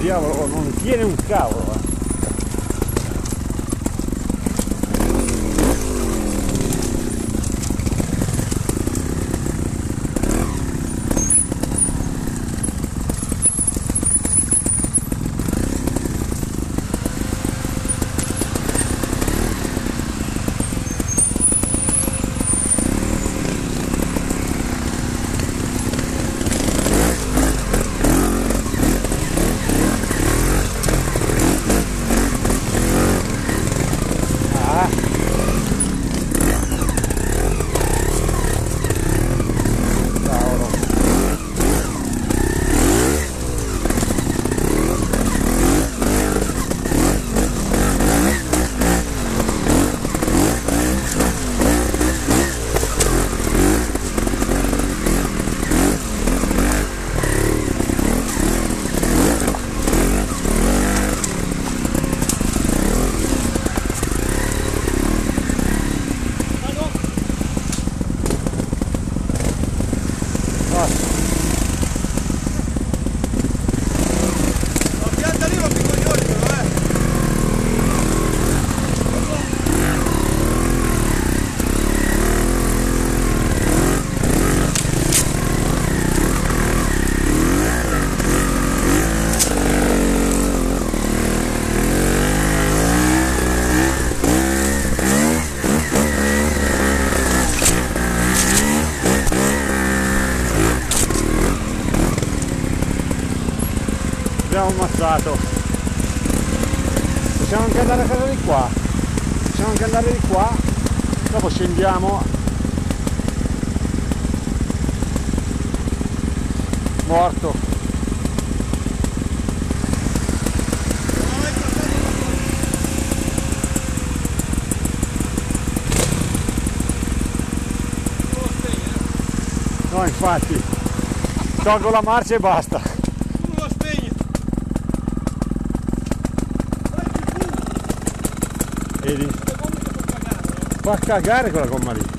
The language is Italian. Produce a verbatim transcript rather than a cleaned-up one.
diavolo, non tiene un cavolo, eh. Abbiamo ammazzato. Possiamo anche andare a casa di qua. Possiamo anche andare di qua. Dopo scendiamo. Morto. No, infatti. Tolgo la marcia e basta. Vedi? Fa cagare quella gomma lì.